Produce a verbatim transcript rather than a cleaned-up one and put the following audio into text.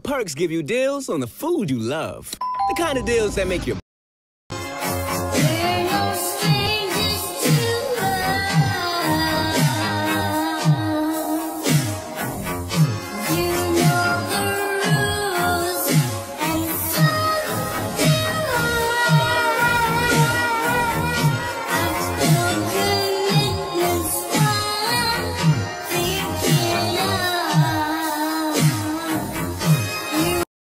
Perks give you deals on the food you love. The kind of deals that make your